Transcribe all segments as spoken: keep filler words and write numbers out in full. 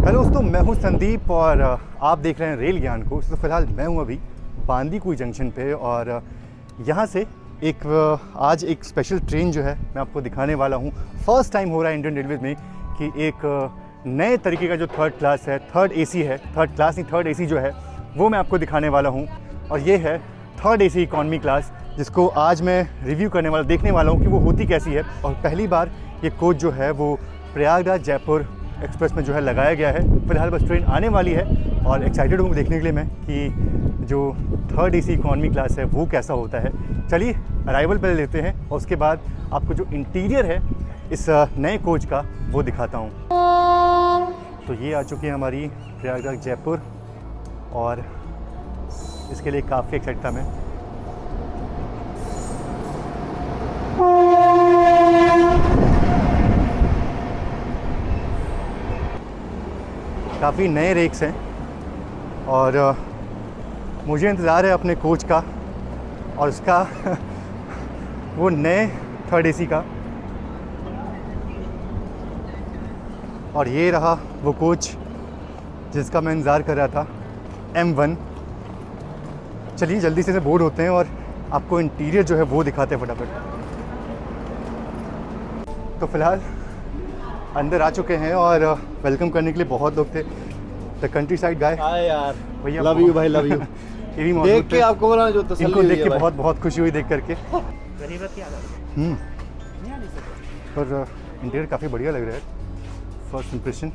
Hello दोस्तों, मैं हूं संदीप और आप देख रहे हैं रेल ज्ञान को। तो फिलहाल मैं हूं अभी बांदीकुई जंक्शन पे और यहां से एक आज एक स्पेशल ट्रेन जो है मैं आपको दिखाने वाला हूं। फर्स्ट टाइम हो रहा है इंडियन रेलवे में कि एक नए तरीके का जो थर्ड क्लास है, थर्ड एसी है, थर्ड क्लास नहीं थर्ड एसी जो है वो मैं आपको दिखाने वाला हूँ। और ये है थर्ड एसी इकॉनमी क्लास, जिसको आज मैं रिव्यू करने वाला देखने वाला हूँ कि वो होती कैसी है। और पहली बार ये कोच जो है वो प्रयागराज जयपुर एक्सप्रेस में जो है लगाया गया है। फिलहाल बस ट्रेन आने वाली है और एक्साइटेड हूँ देखने के लिए मैं कि जो थर्ड एसी इकॉनमी क्लास है वो कैसा होता है। चलिए अराइवल पर लेते हैं और उसके बाद आपको जो इंटीरियर है इस नए कोच का वो दिखाता हूँ। तो ये आ चुकी है हमारी प्रयागराज जयपुर और इसके लिए काफ़ी एक्साइट था मैं। काफ़ी नए रेक्स हैं और मुझे इंतज़ार है अपने कोच का और उसका वो नए थर्ड एसी का। और ये रहा वो कोच जिसका मैं इंतज़ार कर रहा था, एम वन। चलिए जल्दी से बोर्ड होते हैं और आपको इंटीरियर जो है वो दिखाते हैं फटाफट। तो फिलहाल अंदर आ चुके हैं और वेलकम करने के लिए बहुत लोग थे। The countryside guy. Hi यार, भैया लव यू भाई, लव यू। ये भी मौजूद देख के थे। आपको बोला जो तसल्ली इनको हुई देख है के भाई। बहुत बहुत खुशी हुई देख करके। गरीबत की आदत हम्म पर इंटीरियर काफ़ी बढ़िया लग रहा है। फर्स्ट इम्प्रेशन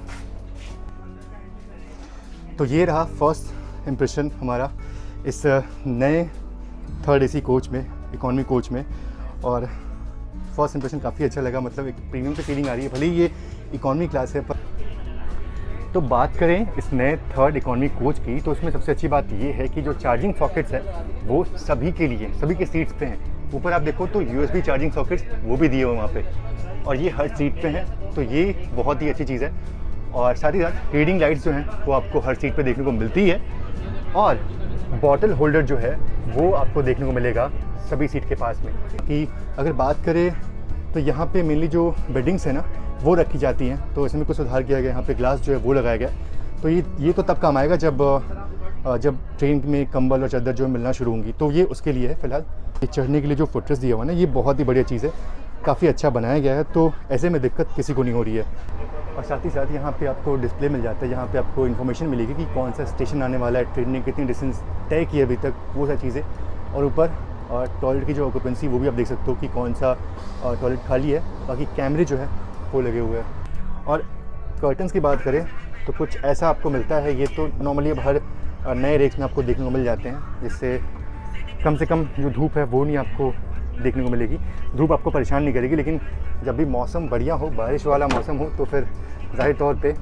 तो ये रहा फर्स्ट इम्प्रेशन हमारा इस नए थर्ड एसी कोच में, इकॉनमी कोच में। और फर्स्ट इम्प्रेशन काफ़ी अच्छा लगा, मतलब एक प्रीमियम से फीलिंग आ रही है, भले ही ये इकॉनमी क्लास है। पर तो बात करें इस नए थर्ड इकॉनमी कोच की तो उसमें सबसे अच्छी बात ये है कि जो चार्जिंग सॉकेट्स है वो सभी के लिए, सभी के सीट्स पे हैं। ऊपर आप देखो तो यूएसबी चार्जिंग सॉकेट्स वो भी दिए हुए वहाँ पे और ये हर सीट पे हैं, तो ये बहुत ही अच्छी चीज़ है। और साथ ही साथ रीडिंग लाइट्स जो हैं वो आपको हर सीट पे देखने को मिलती है और बॉटल होल्डर जो है वो आपको देखने को मिलेगा सभी सीट के पास में। कि अगर बात करें तो यहाँ पे मेनली जो बेडिंग्स है ना वो रखी जाती हैं, तो इसमें कुछ सुधार किया गया। यहाँ पे ग्लास जो है वो लगाया गया। तो ये ये तो तब काम आएगा जब जब ट्रेन में कंबल और चादर जो मिलना शुरू होंगी, तो ये उसके लिए है। फिलहाल ये चढ़ने के लिए जो फुटरेस्ट दिया हुआ है ना, ये बहुत ही बढ़िया चीज़ है, काफ़ी अच्छा बनाया गया है। तो ऐसे में दिक्कत किसी को नहीं हो रही है। और साथ ही साथ यहाँ पे आपको डिस्प्ले मिल जाता है, यहाँ पे आपको इन्फॉर्मेशन मिलेगी कि कौन सा स्टेशन आने वाला है, ट्रेन ने कितनी डिस्टेंस तय की है अभी तक, वो सारी चीज़ें। और ऊपर और टॉयलेट की जो ऑक्यूपेंसी वो भी आप देख सकते हो कि कौन सा टॉयलेट खाली है। बाकी कैमरे जो है वो लगे हुए हैं। और कर्टन्स की बात करें तो कुछ ऐसा आपको मिलता है। ये तो नॉर्मली अब हर नए रेक्स में आपको देखने को मिल जाते हैं, जिससे कम से कम जो धूप है वो नहीं आपको देखने को मिलेगी। धूप आपको परेशान नहीं करेगी, लेकिन जब भी मौसम बढ़िया हो, बारिश वाला मौसम हो, तो फिर ज़ाहिर तौर पे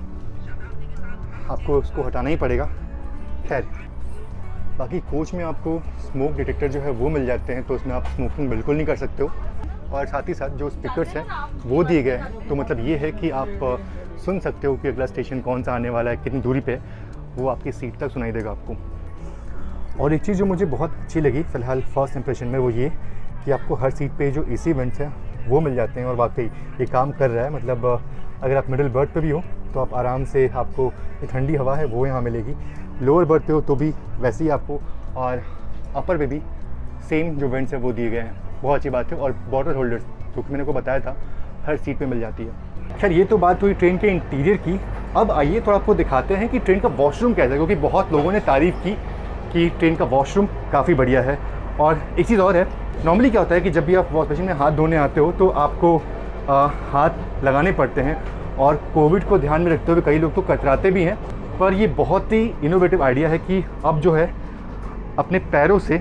आपको उसको हटाना ही पड़ेगा। खैर बाकी कोच में आपको स्मोक डिटेक्टर जो है वो मिल जाते हैं, तो उसमें आप स्मोकिंग बिल्कुल नहीं कर सकते हो। और साथ ही साथ जो स्पीकर्स हैं वो दिए गए हैं, तो मतलब ये है कि आप सुन सकते हो कि अगला स्टेशन कौन सा आने वाला है, कितनी दूरी पे, वो आपकी सीट तक सुनाई देगा आपको। और एक चीज़ जो मुझे बहुत अच्छी लगी फ़िलहाल फर्स्ट इंप्रेशन में, वो ये कि आपको हर सीट पे जो एसी वेंट्स हैं वो मिल जाते हैं। और वाकई ये काम कर रहा है, मतलब अगर आप मिडिल बर्थ पे भी हो तो आप आराम से, आपको ठंडी हवा है वो यहाँ मिलेगी। लोअर बर्थ पे हो तो भी वैसे ही आपको, और अपर पे भी सेम जो वेंट्स हैं वो दिए गए हैं। बहुत अच्छी बात है। और बॉटल होल्डर्स जो कि मैंने को बताया था हर सीट पे मिल जाती है। खैर ये तो बात हुई ट्रेन के इंटीरियर की। अब आइए थोड़ा आपको दिखाते हैं कि ट्रेन का वॉशरूम कैसा है, क्योंकि बहुत लोगों ने तारीफ़ की कि ट्रेन का वॉशरूम काफ़ी बढ़िया है। और एक चीज़ और है, नॉर्मली क्या होता है कि जब भी आप वॉश बेसिन में हाथ धोने आते हो तो आपको आ, हाथ लगाने पड़ते हैं, और कोविड को ध्यान में रखते हुए कई लोग तो कतराते भी हैं। पर ये बहुत ही इनोवेटिव आइडिया है कि अब जो है अपने पैरों से,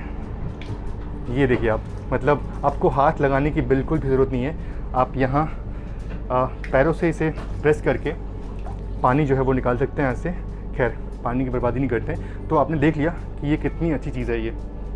ये देखिए आप, मतलब आपको हाथ लगाने की बिल्कुल भी ज़रूरत नहीं है। आप यहाँ पैरों से इसे प्रेस करके पानी जो है वो निकाल सकते हैं यहाँ से। खैर पानी की बर्बादी नहीं करते हैं। तो आपने देख लिया कि ये कितनी अच्छी चीज़ है। ये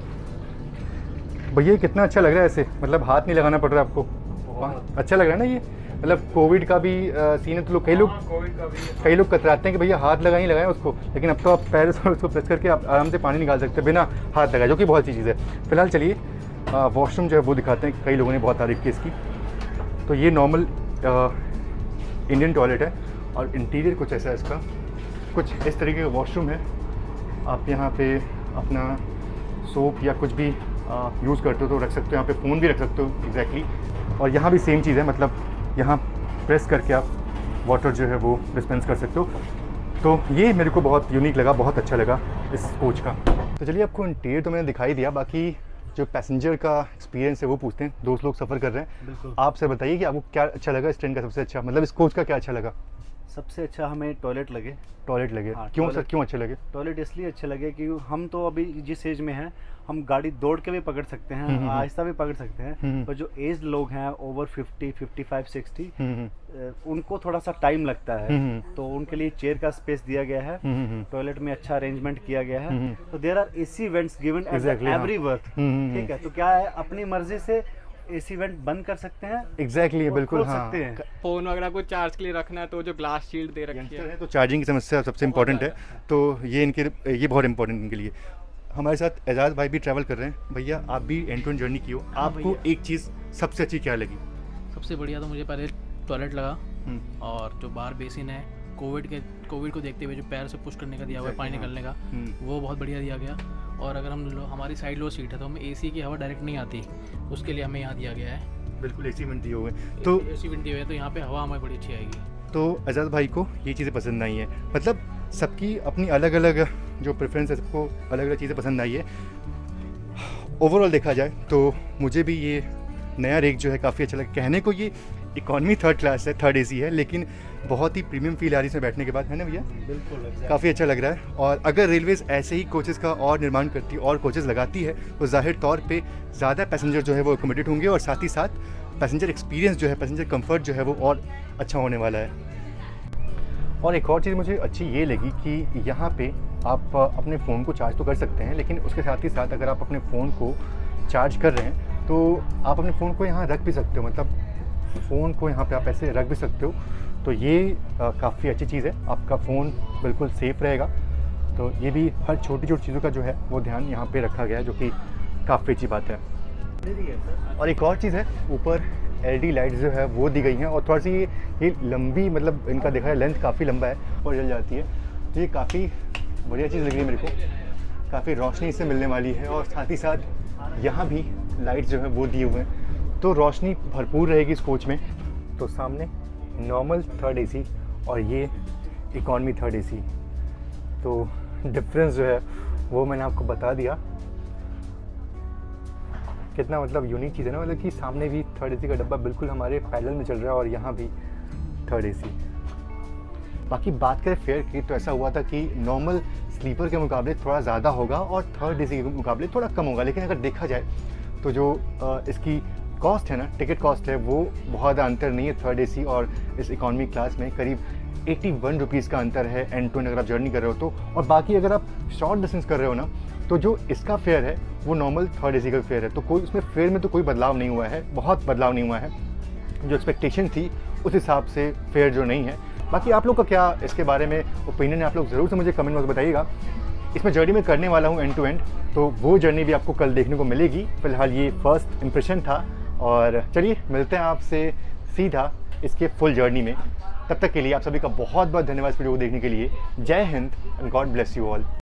भैया कितना अच्छा लग रहा है ऐसे, मतलब हाथ नहीं लगाना पड़ रहा है आपको। अच्छा लग रहा है ना ये, मतलब कोविड का भी सीन है तो लोग, कई लोग कई लोग कतराते हैं कि भैया हाथ लगाएं ही लगाएं उसको, लेकिन अब तो आप पैर से उसको प्रेस करके आप आराम से पानी निकाल सकते हैं बिना हाथ लगाए, जो कि बहुत अच्छी चीज़ है। फिलहाल चलिए वॉशरूम जो है वो दिखाते हैं। कई लोगों ने बहुत तारीफ़ की इसकी। तो ये नॉर्मल इंडियन टॉयलेट है और इंटीरियर कुछ ऐसा है इसका, कुछ इस तरीके का वॉशरूम है। आप यहाँ पे अपना सोप या कुछ भी यूज़ करते हो तो रख सकते हो, यहाँ पे फ़ोन भी रख सकते हो एग्जैक्टली exactly। और यहाँ भी सेम चीज़ है, मतलब यहाँ प्रेस करके आप वाटर जो है वो डिस्पेंस कर सकते हो। तो ये मेरे को बहुत यूनिक लगा, बहुत अच्छा लगा इस कोच का। तो चलिए, आपको इंटीरियर तो मैंने दिखाई दिया, बाकी जो पैसेंजर का एक्सपीरियंस है वो पूछते हैं। दोस्त लोग सफ़र कर रहे हैं, बिल्कुल। आपसे बताइए कि आपको क्या अच्छा लगा इस ट्रेन का, सबसे अच्छा मतलब इस कोच का क्या अच्छा लगा? सबसे अच्छा हमें टॉयलेट लगे। टॉयलेट लगे? हाँ, क्यों सर, टॉयलेट- क्यों अच्छे लगे? टॉयलेट इसलिए अच्छे लगे कि हम तो अभी जिस एज में हैं, हम गाड़ी दौड़ के भी पकड़ सकते हम्म, हैं, हम्म, आहिस्ता भी पकड़ सकते हम्म, हैं। पर जो एज लोग हैं over fifty, fifty five, sixty, hmm, hmm, उनको थोड़ा सा टाइम लगता है, हम्म, तो उनके लिए चेयर का स्पेस दिया गया है। हम्म, हम्म, टॉयलेट में अच्छा अरेंजमेंट किया गया हम्म, है। तो there are AC vents given at Exactly, हाँ। Every worth. हम्म, हम्म, ठीक है, तो क्या है, अपनी मर्जी से एसी वेंट बंद कर सकते हैं, एग्जैक्टली और बिल्कुल खोल हाँ। सकते हैं। फ़ोन वगैरह को चार्ज के लिए रखना है तो जो ग्लास शील्ड दे रखी यंगस्टर है। है तो चार्जिंग की समस्या सबसे इम्पोर्टेंट है, तो ये इनके ये बहुत इंपॉर्टेंट इनके लिए। हमारे साथ एजाज भाई भी ट्रैवल कर रहे हैं। भैया, आप भी एंड टू एंड जर्नी की हो, हाँ आपको भैया। एक चीज़ सबसे अच्छी क्या लगी? सबसे बढ़िया तो मुझे पहले टॉयलेट लगा, हम्म, और जो बाहर बेसिन है, कोविड के कोविड को देखते हुए जो पैर से पुश करने का दिया हुआ है, पानी Exactly, निकलने का, हम्म, वो बहुत बढ़िया दिया गया। और अगर हम लो, हमारी साइड लो सीट है तो हमें एसी की हवा डायरेक्ट नहीं आती, उसके लिए हमें यहाँ दिया गया है बिल्कुल एसी वेंट दिए हुए हैं। तो एसी विंड दिया हुआ है, तो यहाँ पे हवा हमें बड़ी अच्छी आएगी। तो एजाज भाई को ये चीज़ें पसंद आई है, मतलब सबकी अपनी अलग अलग जो प्रेफरेंस है, सबको अलग अलग चीज़ें पसंद आई है। ओवरऑल देखा जाए तो मुझे भी ये नया रेक जो है काफ़ी अच्छा लगा। कहने को ये इकॉनमी थर्ड क्लास है, थर्ड एसी है, लेकिन बहुत ही प्रीमियम फील आ रही है इसमें बैठने के बाद, है ना भैया? बिल्कुल काफ़ी अच्छा लग रहा है। और अगर रेलवेज़ ऐसे ही कोचेज़ का और निर्माण करती और कोचेज़ लगाती है तो ज़ाहिर तौर पे ज़्यादा पैसेंजर जो है वो अकोमोडेट होंगे, और साथ ही साथ पैसेंजर एक्सपीरियंस जो है, पैसेंजर कंफर्ट जो है वो और अच्छा होने वाला है। और एक और चीज़ मुझे अच्छी ये लगी कि यहाँ पे आप अपने फ़ोन को चार्ज तो कर सकते हैं, लेकिन उसके साथ ही साथ अगर आप अपने फ़ोन को चार्ज कर रहे हैं तो आप अपने फ़ोन को यहाँ रख भी सकते हो, मतलब फ़ोन को यहाँ पे आप ऐसे रख भी सकते हो। तो ये काफ़ी अच्छी चीज़ है, आपका फ़ोन बिल्कुल सेफ़ रहेगा। तो ये भी हर छोटी छोटी चीज़ों का जो है वो ध्यान यहाँ पे रखा गया है, जो कि काफ़ी अच्छी बात है। और एक और चीज़ है, ऊपर एलईडी लाइट्स जो है वो दी गई हैं, और थोड़ी सी ये ये लंबी, मतलब इनका देखा है लेंथ काफ़ी लंबा है और जल जाती है, तो ये काफ़ी बढ़िया चीज़ लग रही है मेरे को। काफ़ी रोशनी इससे मिलने वाली है, और साथ ही साथ यहाँ भी लाइट्स जो है वो दिए हुए हैं, तो रोशनी भरपूर रहेगी इस कोच में। तो सामने नॉर्मल थर्ड एसी और ये इकॉनमी थर्ड एसी, तो डिफरेंस जो है वो मैंने आपको बता दिया। कितना मतलब यूनिक चीज़ है ना, मतलब कि सामने भी थर्ड एसी का डब्बा बिल्कुल हमारे पैरेलल में चल रहा है, और यहाँ भी थर्ड एसी। बाकी बात करें फेयर की, तो ऐसा हुआ था कि नॉर्मल स्लीपर के मुकाबले थोड़ा ज़्यादा होगा और थर्ड एसी के मुकाबले थोड़ा कम होगा, लेकिन अगर देखा जाए तो जो आ, इसकी कॉस्ट है ना, टिकट कॉस्ट है, वो बहुत ज़्यादा अंतर नहीं है थर्ड एसी और इस इकॉनमी क्लास में। करीब एट्टी वन रुपीज़ का अंतर है एंड टू एंड अगर आप जर्नी कर रहे हो तो। और बाकी अगर आप शॉर्ट डिस्टेंस कर रहे हो ना, तो जो इसका फेयर है वो नॉर्मल थर्ड एसी का फेयर है, तो कोई उसमें फेयर में तो कोई बदलाव नहीं हुआ है, बहुत बदलाव नहीं हुआ है। जो एक्सपेक्टेशन थी उस हिसाब से फेयर जो नहीं है। बाकी आप लोग का क्या इसके बारे में ओपिनियन है, आप लोग ज़रूर से मुझे कमेंट बॉक्स में बताइएगा। इसमें जर्नी में करने वाला हूँ एंड टू एंड, तो वो जर्नी भी आपको कल देखने को मिलेगी। फिलहाल ये फर्स्ट इम्प्रेशन था, और चलिए मिलते हैं आपसे सीधा इसके फुल जर्नी में। तब तक के लिए आप सभी का बहुत बहुत धन्यवाद वीडियो को देखने के लिए। जय हिंद and God bless you all.